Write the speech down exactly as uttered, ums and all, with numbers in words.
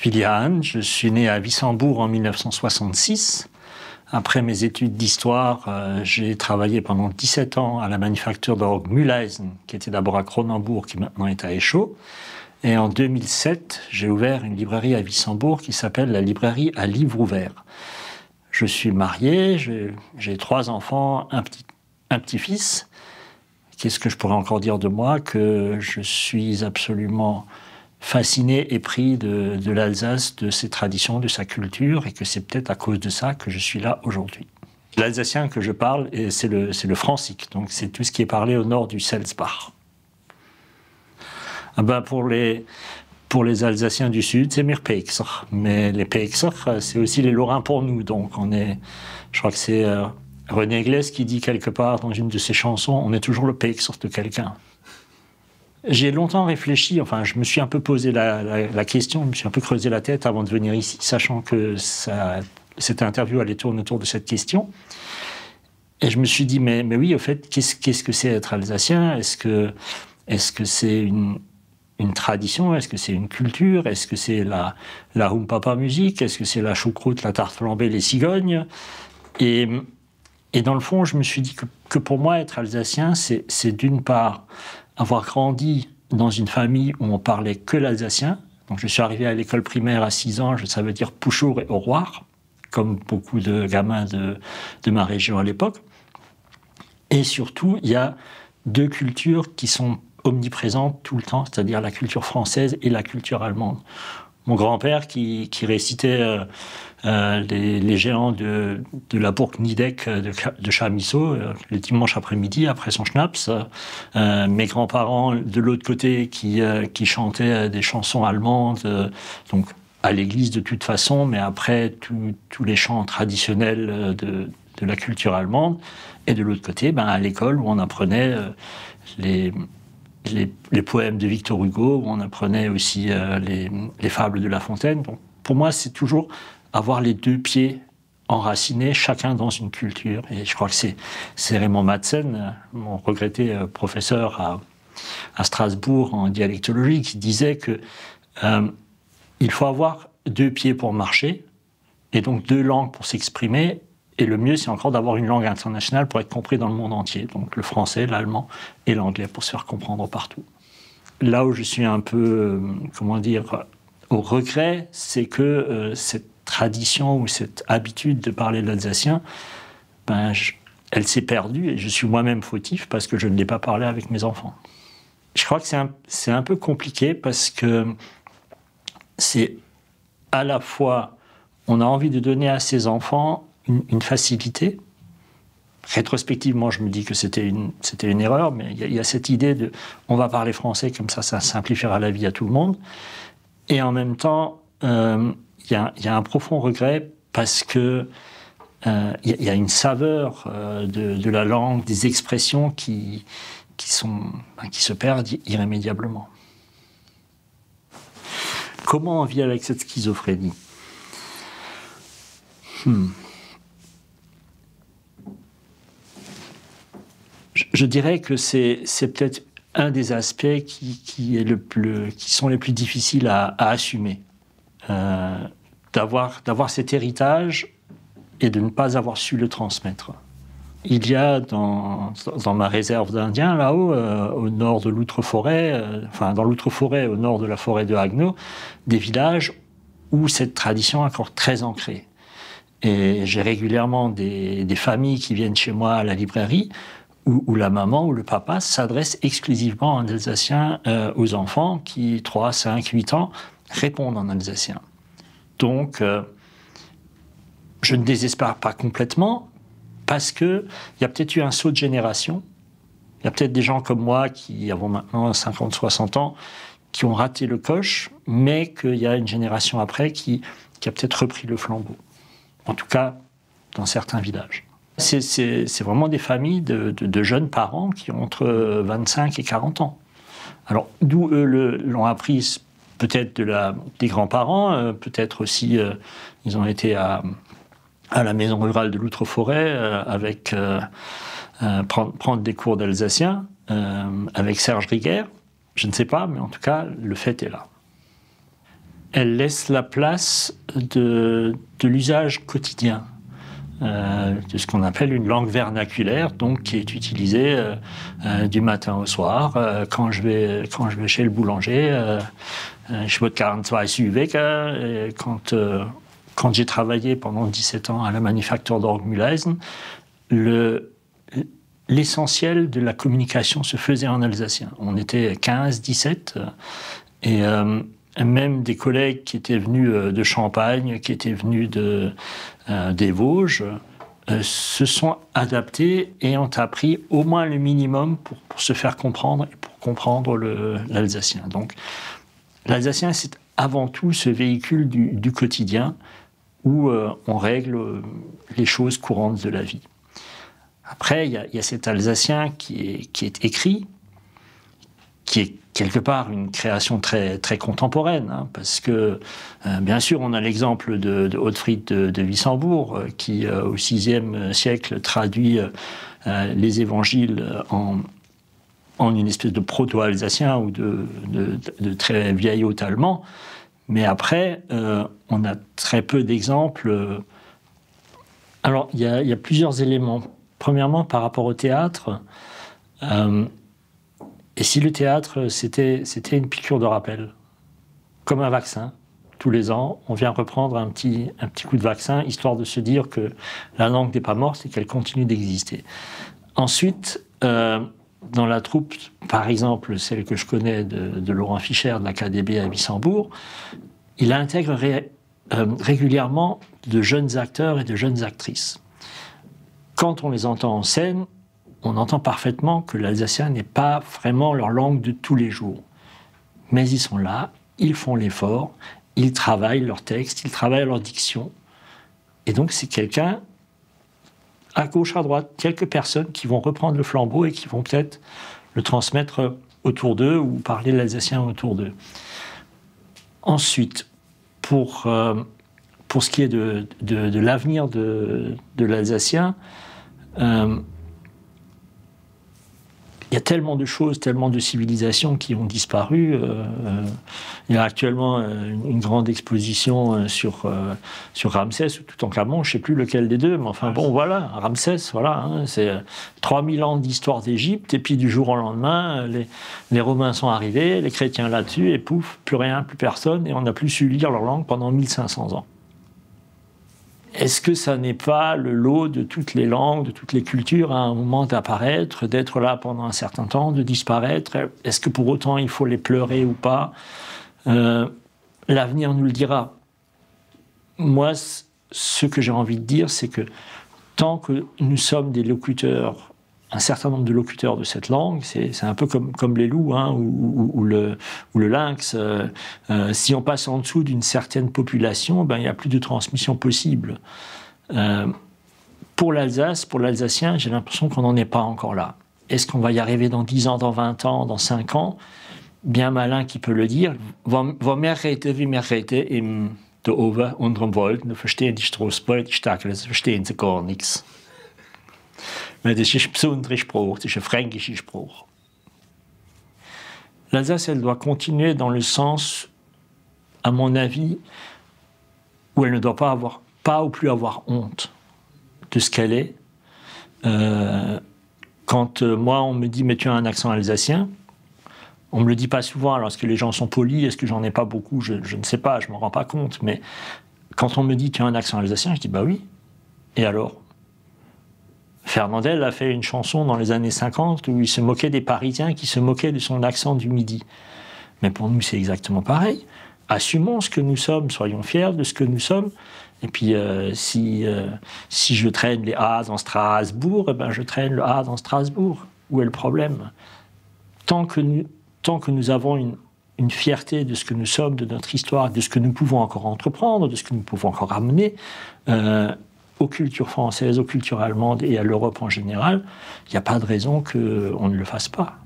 William, je suis né à Wissembourg en mille neuf cent soixante-six. Après mes études d'histoire, euh, j'ai travaillé pendant dix-sept ans à la manufacture d'orgue Mühleisen, qui était d'abord à Cronenbourg, qui maintenant est à Échaud. Et en deux mille sept, j'ai ouvert une librairie à Wissembourg qui s'appelle la librairie à livre ouvert. Je suis marié, j'ai trois enfants, un petit, un petit-fils. Qu'est-ce que je pourrais encore dire de moi? Que je suis absolument fasciné et pris de, de l'Alsace, de ses traditions, de sa culture, et que c'est peut-être à cause de ça que je suis là aujourd'hui. L'alsacien que je parle, c'est le, le francique, donc c'est tout ce qui est parlé au nord du Selsbach. Ah ben pour, les, pour les Alsaciens du Sud, c'est Mirpeixer, mais les Peixer, c'est aussi les Lorrains pour nous, donc on est, je crois que c'est euh, René Iglesias qui dit quelque part dans une de ses chansons, on est toujours le Peixer de quelqu'un. J'ai longtemps réfléchi, enfin je me suis un peu posé la, la, la question, je me suis un peu creusé la tête avant de venir ici, sachant que ça, cette interview allait tourner autour de cette question. Et je me suis dit, mais, mais oui, au fait, qu'est-ce qu'est-ce que c'est être alsacien? Est-ce que est-ce que c'est une, une tradition? Est-ce que c'est une culture? Est-ce que c'est la, la Humpapa musique? Est-ce que c'est la choucroute, la tarte flambée, les cigognes? Et, et dans le fond, je me suis dit que, que pour moi, être alsacien, c'est d'une part avoir grandi dans une famille où on parlait que l'alsacien. Donc je suis arrivé à l'école primaire à six ans, je savais dire Pouchour et Auroir, comme beaucoup de gamins de, de ma région à l'époque. Et surtout, il y a deux cultures qui sont omniprésentes tout le temps, c'est-à-dire la culture française et la culture allemande. Mon grand-père qui, qui récitait euh, euh, les, les géants de, de la Burg Niedeck de, de Chamisso euh, le dimanche après-midi après son schnapps. Euh, mes grands-parents de l'autre côté qui, euh, qui chantaient des chansons allemandes, euh, donc à l'église de toute façon, mais après tous les chants traditionnels de, de la culture allemande. Et de l'autre côté, ben, à l'école où on apprenait euh, les... Les, les poèmes de Victor Hugo, où on apprenait aussi euh, les, les fables de La Fontaine. Donc, pour moi, c'est toujours avoir les deux pieds enracinés, chacun dans une culture. Et je crois que c'est Raymond Madsen, mon regretté euh, professeur à, à Strasbourg en dialectologie, qui disait que euh, il faut avoir deux pieds pour marcher, et donc deux langues pour s'exprimer. Et le mieux, c'est encore d'avoir une langue internationale pour être compris dans le monde entier. Donc le français, l'allemand et l'anglais pour se faire comprendre partout. Là où je suis un peu, euh, comment dire, au regret, c'est que euh, cette tradition ou cette habitude de parler l'alsacien, ben, je, elle s'est perdue et je suis moi-même fautif parce que je ne l'ai pas parlé avec mes enfants. Je crois que c'est un, c'est un peu compliqué parce que c'est à la fois, on a envie de donner à ses enfants Une, une facilité. Rétrospectivement, je me dis que c'était une, c'était une erreur, mais il y, y a cette idée de on va parler français, comme ça, ça simplifiera la vie à tout le monde. Et en même temps, euh, il y a, y a un profond regret parce que euh, y, y a une saveur euh, de, de la langue, des expressions qui, qui, sont, ben, qui se perdent irrémédiablement. Comment on vit avec cette schizophrénie? hmm. Je dirais que c'est peut-être un des aspects qui, qui, est le plus, qui sont les plus difficiles à, à assumer. Euh, d'avoir d'avoir cet héritage et de ne pas avoir su le transmettre. Il y a dans, dans ma réserve d'Indiens, là-haut, euh, au nord de l'Outre-Forêt, euh, enfin dans l'Outre-Forêt, au nord de la forêt de Haguenau, des villages où cette tradition est encore très ancrée. Et j'ai régulièrement des, des familles qui viennent chez moi à la librairie Où, où la maman ou le papa s'adresse exclusivement en alsacien euh, aux enfants qui, trois, cinq, huit ans, répondent en alsacien. Donc, euh, je ne désespère pas complètement, parce qu'il y a peut-être eu un saut de génération. Il y a peut-être des gens comme moi qui avons maintenant cinquante, soixante ans, qui ont raté le coche, mais qu'il y a une génération après qui, qui a peut-être repris le flambeau. En tout cas, dans certains villages. C'est vraiment des familles de, de, de jeunes parents qui ont entre vingt-cinq et quarante ans. Alors, d'où eux l'ont appris, peut-être de la, des grands-parents, euh, peut-être aussi, euh, ils ont été à, à la maison rurale de l'Outre-Forêt, euh, avec euh, euh, prendre, prendre des cours d'alsacien, euh, avec Serge Riguer. Je ne sais pas, mais en tout cas, le fait est là. elle laisse la place de, de l'usage quotidien, euh, de ce qu'on appelle une langue vernaculaire, donc qui est utilisée euh, euh, du matin au soir. Euh, quand, je vais, quand je vais chez le boulanger, euh, euh, je boite quarante-deux Süwege, et quand, euh, quand j'ai travaillé pendant dix-sept ans à la Manufacture d'Orgmühlhausen, le l'essentiel de la communication se faisait en alsacien. On était quinze, dix-sept, et euh, même des collègues qui étaient venus de Champagne, qui étaient venus de, euh, des Vosges, euh, se sont adaptés et ont appris au moins le minimum pour, pour se faire comprendre et pour comprendre l'alsacien. Donc, l'alsacien, c'est avant tout ce véhicule du, du quotidien où euh, on règle les choses courantes de la vie. Après, il y, y a cet alsacien qui est, qui est écrit, qui est quelque part une création très, très contemporaine, hein, parce que, euh, bien sûr, on a l'exemple de, de Otfried de, de Wissembourg, euh, qui, euh, au sixième siècle, traduit euh, les évangiles en, en une espèce de proto-alsacien ou de, de, de très vieil haut allemand. Mais après, euh, on a très peu d'exemples. Alors, il y, y a plusieurs éléments. Premièrement, par rapport au théâtre, euh, et si le théâtre, c'était c'était une piqûre de rappel, comme un vaccin, tous les ans, on vient reprendre un petit, un petit coup de vaccin, histoire de se dire que la langue n'est pas morte et qu'elle continue d'exister. Ensuite, euh, dans la troupe, par exemple, celle que je connais de, de Laurent Fischer de l'A K D B à Wissembourg, il intègre ré, euh, régulièrement de jeunes acteurs et de jeunes actrices. Quand on les entend en scène, on entend parfaitement que l'alsacien n'est pas vraiment leur langue de tous les jours. Mais ils sont là, ils font l'effort, ils travaillent leur texte, ils travaillent leur diction. Et donc c'est quelqu'un, à gauche, à droite, quelques personnes qui vont reprendre le flambeau et qui vont peut-être le transmettre autour d'eux ou parler l'alsacien autour d'eux. Ensuite, pour, euh, pour ce qui est de, de, de l'avenir de, de l'alsacien, euh, il y a tellement de choses, tellement de civilisations qui ont disparu. Euh, euh, il y a actuellement euh, une grande exposition euh, sur, euh, sur Ramsès ou Toutankhamon, je ne sais plus lequel des deux, mais enfin bon, voilà, Ramsès, voilà, hein, c'est euh, trois mille ans d'histoire d'Égypte, et puis du jour au lendemain, les, les Romains sont arrivés, les chrétiens là-dessus, et pouf, plus rien, plus personne, et on n'a plus su lire leur langue pendant mille cinq cents ans. Est-ce que ça n'est pas le lot de toutes les langues, de toutes les cultures à un moment d'apparaître, d'être là pendant un certain temps, de disparaître? Est-ce que pour autant il faut les pleurer ou pas? euh, L'avenir nous le dira. Moi, ce que j'ai envie de dire, c'est que tant que nous sommes des locuteurs, un certain nombre de locuteurs de cette langue, c'est un peu comme, comme les loups hein, ou, ou, ou, le, ou le lynx. Euh, euh, si on passe en dessous d'une certaine population, ben, il n'y a plus de transmission possible. Euh, pour l'Alsace, pour l'Alsacien, j'ai l'impression qu'on n'en est pas encore là. Est-ce qu'on va y arriver dans dix ans, dans vingt ans, dans cinq ans? Bien malin qui peut le dire. Wo mehr reden, wie mehr reden im der Oven unterm Wald, dann verstehen die Straßburg, die Stackel, das verstehen sie gar nichts. Mais das ist ein besonderer Spruch, das ist ein fränkischer Spruch. L'Alsace, elle doit continuer dans le sens, à mon avis, où elle ne doit pas avoir, pas ou plus avoir honte de ce qu'elle est. Euh, quand euh, moi, on me dit « mais tu as un accent alsacien », on ne me le dit pas souvent, alors est-ce que les gens sont polis, est-ce que j'en ai pas beaucoup, je, je ne sais pas, je ne m'en rends pas compte, mais quand on me dit « tu as un accent alsacien », je dis « bah oui, et alors ?» Fernandel a fait une chanson dans les années cinquante où il se moquait des Parisiens qui se moquaient de son accent du Midi. Mais pour nous, c'est exactement pareil. Assumons ce que nous sommes, soyons fiers de ce que nous sommes. Et puis, euh, si, euh, si je traîne les A dans Strasbourg, eh ben, je traîne le A dans Strasbourg. Où est le problème? Tant que nous, tant que nous avons une, une fierté de ce que nous sommes, de notre histoire, de ce que nous pouvons encore entreprendre, de ce que nous pouvons encore amener, euh, aux cultures françaises, aux cultures allemandes et à l'Europe en général, il n'y a pas de raison qu'on ne le fasse pas.